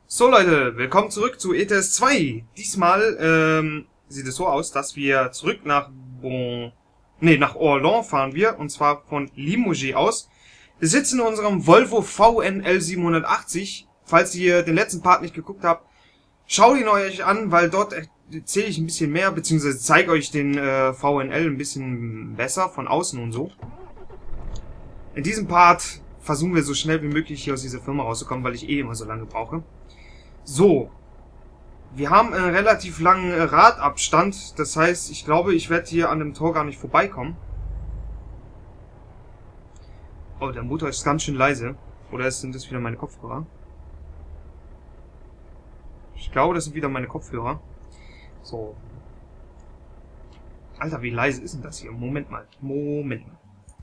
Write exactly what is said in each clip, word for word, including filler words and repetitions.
So Leute, willkommen zurück zu E T S zwei. Diesmal ähm, sieht es so aus, dass wir zurück nach Bon, nee, nach Orléans fahren wir, und zwar von Limoges aus. Wir sitzen in unserem Volvo V N L siebenhundertachtzig. Falls ihr den letzten Part nicht geguckt habt, schaut ihn euch an, weil dort erzähle ich ein bisschen mehr, beziehungsweise zeige euch den äh, V N L ein bisschen besser von außen und so. In diesem Part versuchen wir so schnell wie möglich hier aus dieser Firma rauszukommen, weil ich eh immer so lange brauche. So, wir haben einen relativ langen Radabstand, das heißt, ich glaube, ich werde hier an dem Tor gar nicht vorbeikommen. Oh, der Motor ist ganz schön leise. Oder sind das wieder meine Kopfhörer? Ich glaube, das sind wieder meine Kopfhörer. So. Alter, wie leise ist denn das hier? Moment mal. Moment mal.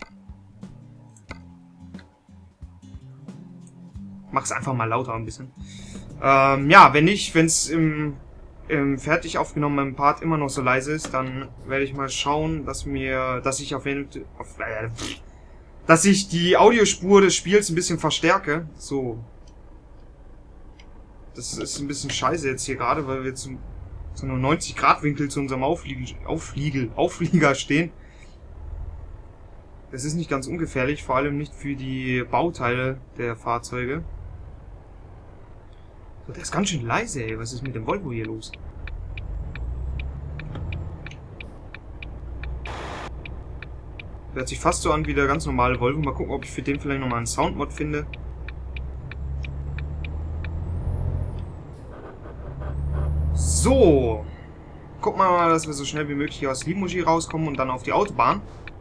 Mach's einfach mal lauter ein bisschen. Ähm, ja, wenn nicht, wenn es im, im fertig aufgenommenen Part immer noch so leise ist, dann werde ich mal schauen, dass mir, dass ich auf jeden auf, äh, dass ich die Audiospur des Spiels ein bisschen verstärke. So. Das ist ein bisschen scheiße jetzt hier gerade, weil wir zum, zu einem neunzig Grad Winkel zu unserem Aufliegel, Aufliegel, Auflieger stehen. Das ist nicht ganz ungefährlich, vor allem nicht für die Bauteile der Fahrzeuge. So, der ist ganz schön leise, ey. Was ist mit dem Volvo hier los? Hört sich fast so an wie der ganz normale Volvo. Mal gucken, ob ich für den vielleicht nochmal einen Soundmod finde. So. Gucken wir mal, dass wir so schnell wie möglich hier aus Limoges rauskommen und dann auf die Autobahn.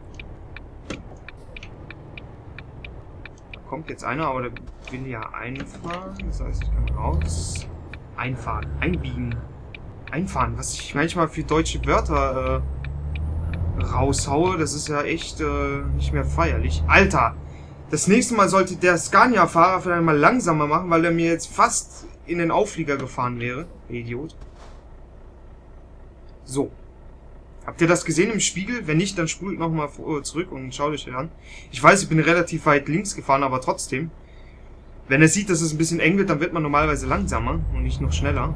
Da kommt jetzt einer, aber der will ja einfahren. Das heißt, ich kann raus. Einfahren. Einbiegen. Einfahren. Was ich manchmal für deutsche Wörter äh, raushaue, das ist ja echt äh, nicht mehr feierlich. Alter! Das nächste Mal sollte der Scania-Fahrer vielleicht mal langsamer machen, weil er mir jetzt fast in den Auflieger gefahren wäre. Idiot. So. Habt ihr das gesehen im Spiegel? Wenn nicht, dann spult nochmal zurück und schaut euch den an. Ich weiß, ich bin relativ weit links gefahren, aber trotzdem. Wenn er sieht, dass es ein bisschen eng wird, dann wird man normalerweise langsamer und nicht noch schneller.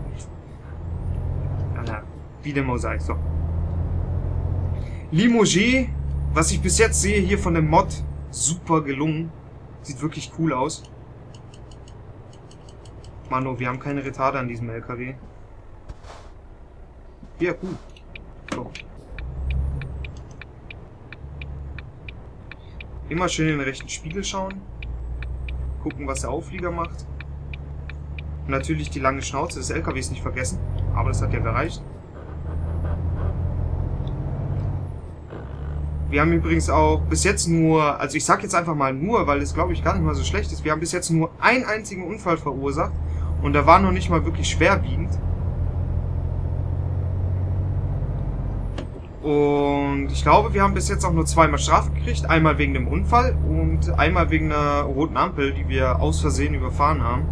Ja, wie dem auch sei. So. Limoges, was ich bis jetzt sehe hier von dem Mod, super gelungen. Sieht wirklich cool aus. Mano, wir haben keine Retarder an diesem L K W. Ja, gut. So. Immer schön in den rechten Spiegel schauen. Gucken, was der Auflieger macht. Und natürlich die lange Schnauze des L K Ws nicht vergessen. Aber das hat ja gereicht. Wir haben übrigens auch bis jetzt nur, also ich sag jetzt einfach mal nur, weil es glaube ich gar nicht mal so schlecht ist. Wir haben bis jetzt nur einen einzigen Unfall verursacht. Und der war noch nicht mal wirklich schwerwiegend. Und ich glaube, wir haben bis jetzt auch nur zweimal Strafe gekriegt. Einmal wegen dem Unfall und einmal wegen einer roten Ampel, die wir aus Versehen überfahren haben.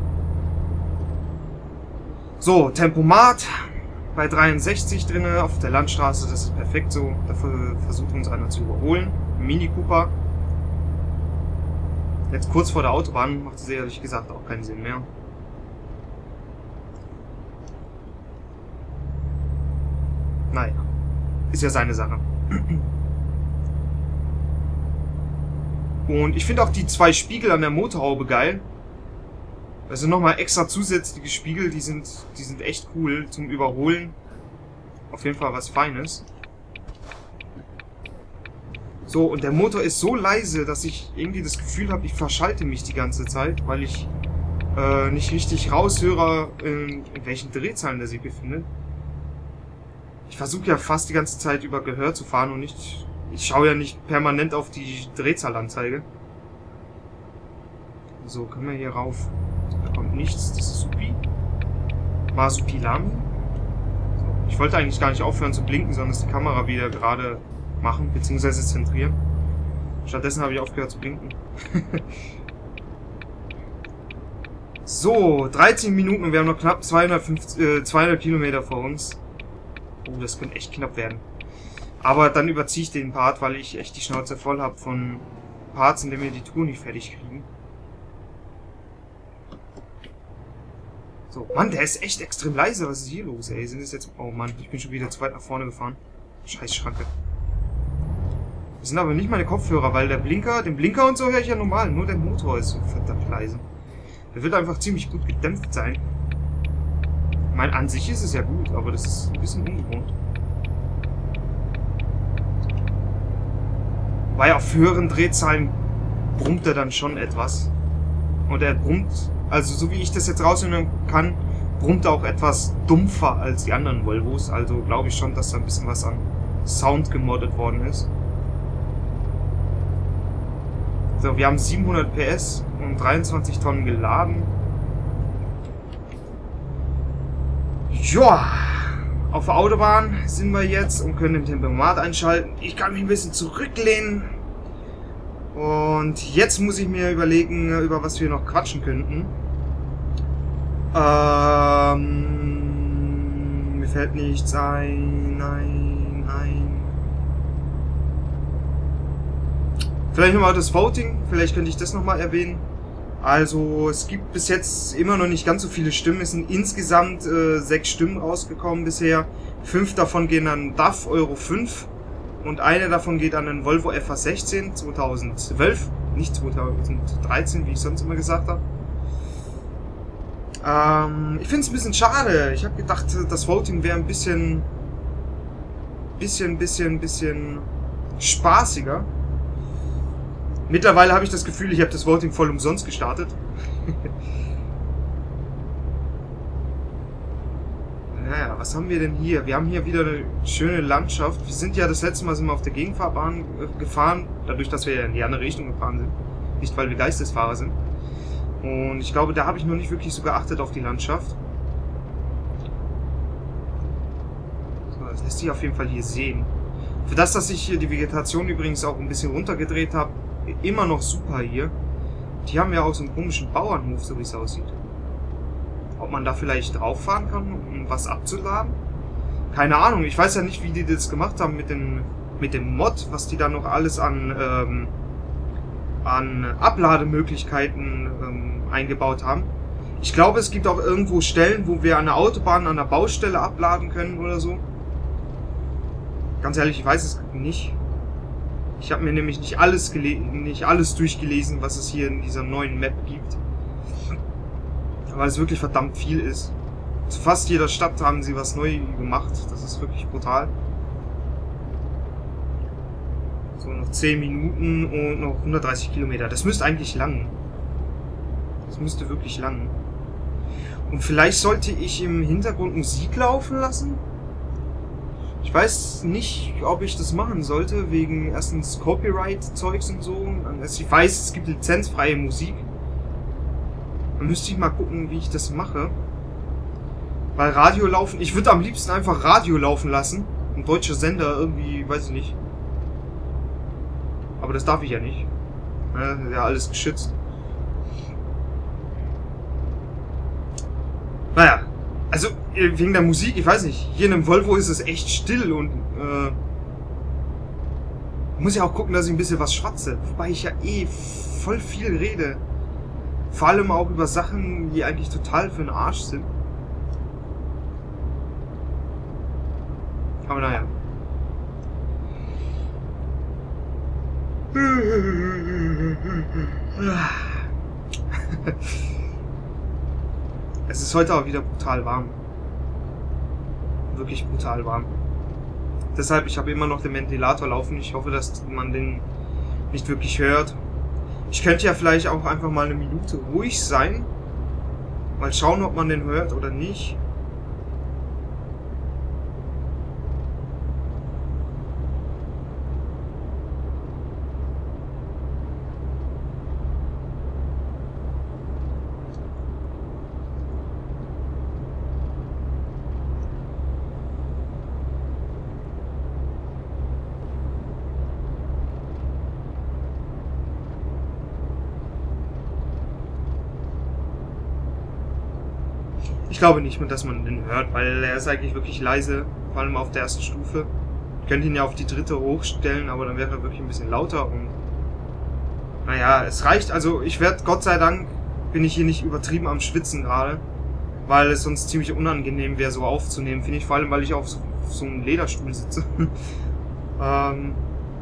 So, Tempomat bei dreiundsechzig drinne auf der Landstraße. Das ist perfekt so. Dafür versucht uns einer zu überholen. Mini Cooper. Jetzt kurz vor der Autobahn macht es ehrlich gesagt auch keinen Sinn mehr. Naja. Ist ja seine Sache. Und ich finde auch die zwei Spiegel an der Motorhaube geil. Also nochmal extra zusätzliche Spiegel, die sind, die sind echt cool zum Überholen. Auf jeden Fall was Feines. So, und der Motor ist so leise, dass ich irgendwie das Gefühl habe, ich verschalte mich die ganze Zeit, weil ich äh, nicht richtig raushöre, in, in welchen Drehzahlen der sich befindet. Ich versuche ja fast die ganze Zeit über Gehör zu fahren und nicht... Ich schaue ja nicht permanent auf die Drehzahlanzeige. So, können wir hier rauf. Da kommt nichts, das ist Supi. Masupilami. So, ich wollte eigentlich gar nicht aufhören zu blinken, sondern die Kamera wieder gerade machen, beziehungsweise zentrieren. Stattdessen habe ich aufgehört zu blinken. So, dreizehn Minuten und wir haben noch knapp zweihundertfünfzig, äh, zweihundert Kilometer vor uns. Oh, das könnte echt knapp werden. Aber dann überziehe ich den Part, weil ich echt die Schnauze voll habe von Parts, in denen wir die Tour nicht fertig kriegen. So, Mann, der ist echt extrem leise. Was ist hier los, ey? Sind das jetzt... Oh Mann, ich bin schon wieder zu weit nach vorne gefahren. Scheiß Schranke. Das sind aber nicht meine Kopfhörer, weil der Blinker, den Blinker und so höre ich ja normal. Nur der Motor ist so verdammt leise. Der wird einfach ziemlich gut gedämpft sein. Ich meine, an sich ist es ja gut, aber das ist ein bisschen ungewohnt. Weil auf höheren Drehzahlen brummt er dann schon etwas. Und er brummt, also so wie ich das jetzt raushören kann, brummt er auch etwas dumpfer als die anderen Volvos. Also glaube ich schon, dass da ein bisschen was an Sound gemoddet worden ist. So, wir haben siebenhundert P S und dreiundzwanzig Tonnen geladen. Ja, auf der Autobahn sind wir jetzt und können den Tempomat einschalten. Ich kann mich ein bisschen zurücklehnen. Und jetzt muss ich mir überlegen, über was wir noch quatschen könnten. Ähm, mir fällt nichts ein, ein, ein. Vielleicht nochmal das Voting, vielleicht könnte ich das nochmal erwähnen. Also es gibt bis jetzt immer noch nicht ganz so viele Stimmen. Es sind insgesamt äh, sechs Stimmen rausgekommen bisher. Fünf davon gehen an D A F Euro fünf und eine davon geht an den Volvo F A sechzehn zweitausendzwölf, nicht zweitausenddreizehn, wie ich sonst immer gesagt habe. Ähm, ich finde es ein bisschen schade. Ich habe gedacht, das Voting wäre ein bisschen, bisschen, bisschen, bisschen spaßiger. Mittlerweile habe ich das Gefühl, ich habe das Voting voll umsonst gestartet. Naja, was haben wir denn hier? Wir haben hier wieder eine schöne Landschaft. Wir sind ja das letzte Mal sind wir auf der Gegenfahrbahn gefahren, dadurch, dass wir ja in die andere Richtung gefahren sind. Nicht, weil wir Geistesfahrer sind. Und ich glaube, da habe ich noch nicht wirklich so geachtet auf die Landschaft. So, das lässt sich auf jeden Fall hier sehen. Für das, dass ich hier die Vegetation übrigens auch ein bisschen runtergedreht habe, immer noch super hier. Die haben ja auch so einen komischen Bauernhof, so wie es aussieht. Ob man da vielleicht drauf fahren kann, um was abzuladen? Keine Ahnung, ich weiß ja nicht, wie die das gemacht haben mit, den, mit dem Mod, was die da noch alles an, ähm, an Ablademöglichkeiten ähm, eingebaut haben. Ich glaube, es gibt auch irgendwo Stellen, wo wir an der Autobahn, an der Baustelle abladen können oder so. Ganz ehrlich, ich weiß es nicht. Ich habe mir nämlich nicht alles gele nicht alles durchgelesen, was es hier in dieser neuen Map gibt. Weil es wirklich verdammt viel ist. Zu fast jeder Stadt haben sie was neu gemacht. Das ist wirklich brutal. So, noch zehn Minuten und noch hundertdreißig Kilometer. Das müsste eigentlich lang. Das müsste wirklich lang. Und vielleicht sollte ich im Hintergrund Musik laufen lassen? Ich weiß nicht, ob ich das machen sollte, wegen erstens Copyright-Zeugs und so. Ich weiß, es gibt lizenzfreie Musik. Dann müsste ich mal gucken, wie ich das mache. Weil Radio laufen... Ich würde am liebsten einfach Radio laufen lassen. Ein deutscher Sender irgendwie, weiß ich nicht. Aber das darf ich ja nicht. Ja, ja, alles geschützt. Naja. Also, wegen der Musik, ich weiß nicht. Hier in einem Volvo ist es echt still und, äh... ich muss ja auch gucken, dass ich ein bisschen was schwatze. Wobei ich ja eh voll viel rede. Vor allem auch über Sachen, die eigentlich total für den Arsch sind. Aber naja. Es ist heute auch wieder brutal warm. Wirklich brutal warm. Deshalb, ich habe immer noch den Ventilator laufen. Ich hoffe, dass man den nicht wirklich hört. Ich könnte ja vielleicht auch einfach mal eine Minute ruhig sein. Mal schauen, ob man den hört oder nicht. Ich glaube nicht, dass man den hört, weil er ist eigentlich wirklich leise, vor allem auf der ersten Stufe. Ich könnte ihn ja auf die dritte hochstellen, aber dann wäre er wirklich ein bisschen lauter und... Naja, es reicht, also ich werde, Gott sei Dank, bin ich hier nicht übertrieben am Schwitzen gerade. weil es sonst ziemlich unangenehm wäre, so aufzunehmen, finde ich. Vor allem, weil ich auf so, auf so einem Lederstuhl sitze. ähm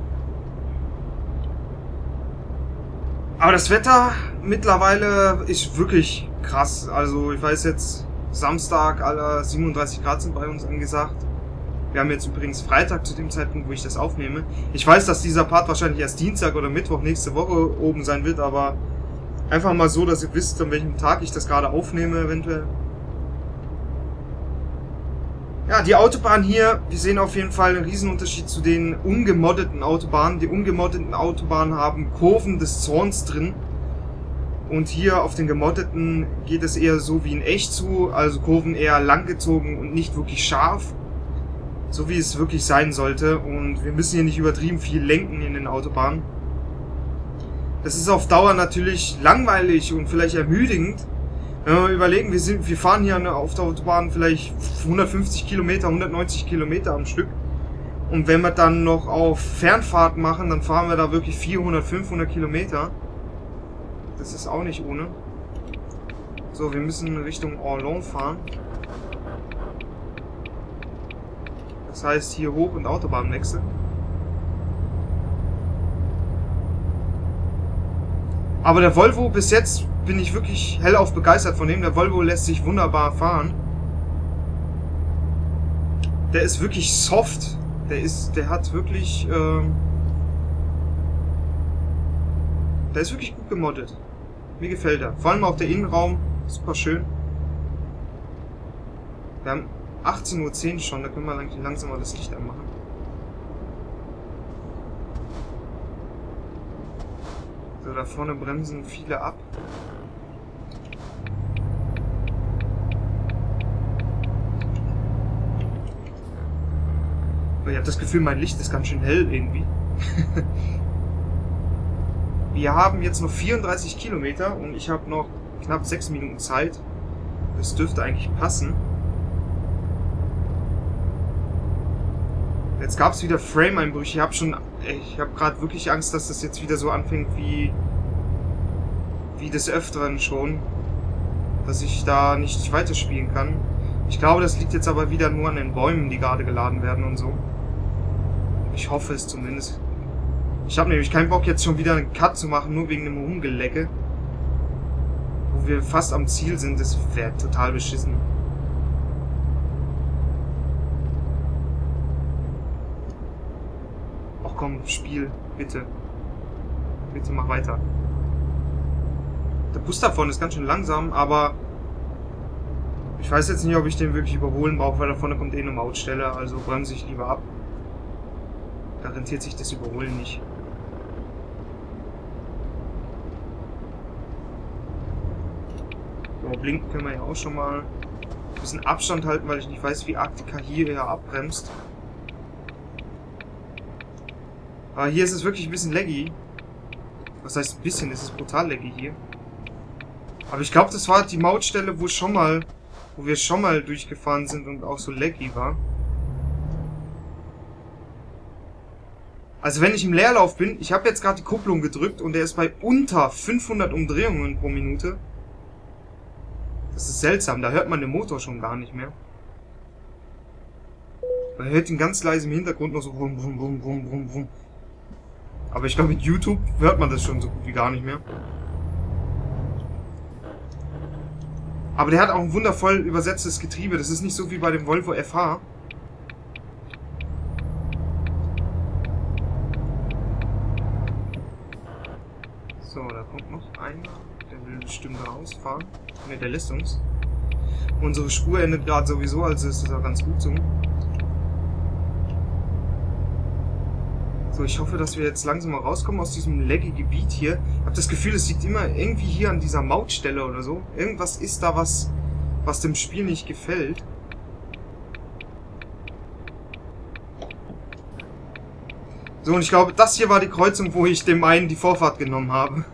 Aber das Wetter mittlerweile ist wirklich krass. Also ich weiß jetzt, Samstag, alle siebenunddreißig Grad sind bei uns angesagt. Wir haben jetzt übrigens Freitag zu dem Zeitpunkt, wo ich das aufnehme. Ich weiß, dass dieser Part wahrscheinlich erst Dienstag oder Mittwoch nächste Woche oben sein wird, aber einfach mal so, dass ihr wisst, an welchem Tag ich das gerade aufnehme, eventuell. Ja, die Autobahn hier, wir sehen auf jeden Fall einen Riesenunterschied zu den ungemoddeten Autobahnen. Die ungemoddeten Autobahnen haben Kurven des Zorns drin. Und hier auf den gemoddeten geht es eher so wie in echt zu, also Kurven eher langgezogen und nicht wirklich scharf. So wie es wirklich sein sollte. Und wir müssen hier nicht übertrieben viel lenken in den Autobahnen. Das ist auf Dauer natürlich langweilig und vielleicht ermüdend. Wenn wir überlegen, wir, sind, wir fahren hier auf der Autobahn vielleicht hundertfünfzig Kilometer, hundertneunzig Kilometer am Stück. Und wenn wir dann noch auf Fernfahrt machen, dann fahren wir da wirklich vierhundert, fünfhundert Kilometer. Das ist auch nicht ohne. So, wir müssen Richtung Orléans fahren. Das heißt, hier hoch und Autobahn wechseln. Aber der Volvo, bis jetzt bin ich wirklich hellauf begeistert von dem. Der Volvo lässt sich wunderbar fahren. Der ist wirklich soft. Der ist, der hat wirklich, ähm, der ist wirklich gut gemoddet. Mir gefällt er. Vor allem auch der Innenraum, super schön. Wir haben achtzehn Uhr zehn schon, da können wir langsam mal das Licht anmachen. So, da vorne bremsen viele ab. Ich habe das Gefühl, mein Licht ist ganz schön hell irgendwie. Wir haben jetzt noch vierunddreißig Kilometer und ich habe noch knapp sechs Minuten Zeit. Das dürfte eigentlich passen. Jetzt gab es wieder Frame-Einbrüche. Ich habe schon, ich habe gerade wirklich Angst, dass das jetzt wieder so anfängt wie wie des Öfteren schon, dass ich da nicht weiterspielen kann. Ich glaube, das liegt jetzt aber wieder nur an den Bäumen, die gerade geladen werden und so. Ich hoffe es zumindest. Ich habe nämlich keinen Bock, jetzt schon wieder einen Cut zu machen, nur wegen dem Rumgelecke. Wo wir fast am Ziel sind, das wäre total beschissen. Ach komm, Spiel, bitte. Bitte mach weiter. Der Bus davon ist ganz schön langsam, aber ich weiß jetzt nicht, ob ich den wirklich überholen brauche, weil da vorne kommt eh eine Mautstelle, also bremse ich lieber ab. Da rentiert sich das Überholen nicht. So, blinken können wir ja auch schon mal. Ein bisschen Abstand halten, weil ich nicht weiß, wie arg die K hier ja abbremst. Aber hier ist es wirklich ein bisschen laggy. Was heißt ein bisschen? Es ist brutal laggy hier. Aber ich glaube, das war die Mautstelle, wo schon mal, wo wir schon mal durchgefahren sind und auch so laggy war. Also wenn ich im Leerlauf bin, ich habe jetzt gerade die Kupplung gedrückt und der ist bei unter fünfhundert Umdrehungen pro Minute. Das ist seltsam, da hört man den Motor schon gar nicht mehr. Man hört ihn ganz leise im Hintergrund noch so rum, rum, rum, rum, rum, rum. Aber ich glaube, mit YouTube hört man das schon so gut wie gar nicht mehr. Aber der hat auch ein wundervoll übersetztes Getriebe. Das ist nicht so wie bei dem Volvo F H. So, da kommt noch einer. Der will bestimmt rausfahren. Ne, der lässt uns. Unsere Spur endet gerade sowieso, also ist das auch ganz gut so. So, ich hoffe, dass wir jetzt langsam mal rauskommen aus diesem laggy Gebiet hier. Ich habe das Gefühl, es liegt immer irgendwie hier an dieser Mautstelle oder so. Irgendwas ist da, was, was dem Spiel nicht gefällt. So, und ich glaube, das hier war die Kreuzung, wo ich dem einen die Vorfahrt genommen habe.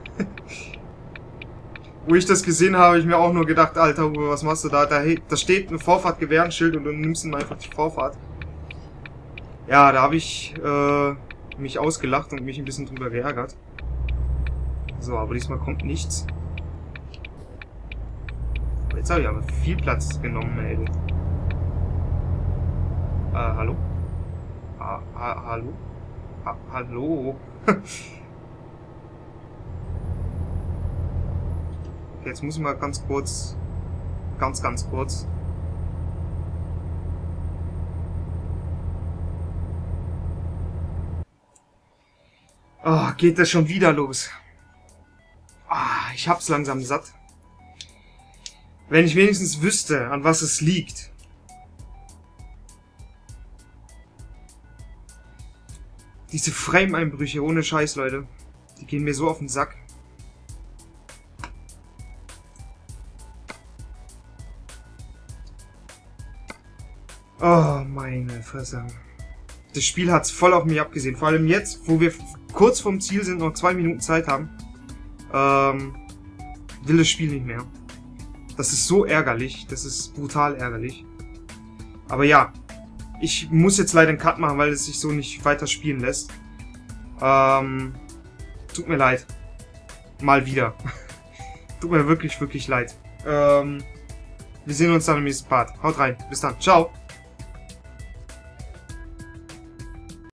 Wo ich das gesehen habe, habe ich mir auch nur gedacht, Alter, was machst du da? Da, da steht ein Vorfahrtgewehrenschild und du nimmst ihm einfach die Vorfahrt. Ja, da habe ich äh, mich ausgelacht und mich ein bisschen drüber geärgert. So, aber diesmal kommt nichts. Jetzt habe ich aber viel Platz genommen, ey. Äh, hallo? Ha ha hallo? Ha hallo? Okay, jetzt muss ich mal ganz kurz... Ganz, ganz kurz... Oh, geht das schon wieder los? Ah, ich hab's langsam satt. Wenn ich wenigstens wüsste, an was es liegt. Diese Frame-Einbrüche, ohne Scheiß, Leute. Die gehen mir so auf den Sack. Oh, meine Fresse. Das Spiel hat's voll auf mich abgesehen. Vor allem jetzt, wo wir kurz vorm Ziel sind, noch zwei Minuten Zeit haben. Ähm, will das Spiel nicht mehr. Das ist so ärgerlich. Das ist brutal ärgerlich. Aber ja, ich muss jetzt leider einen Cut machen, weil es sich so nicht weiter spielen lässt. Ähm, tut mir leid. Mal wieder. Tut mir wirklich, wirklich leid. Ähm, wir sehen uns dann im nächsten Part. Haut rein. Bis dann. Ciao.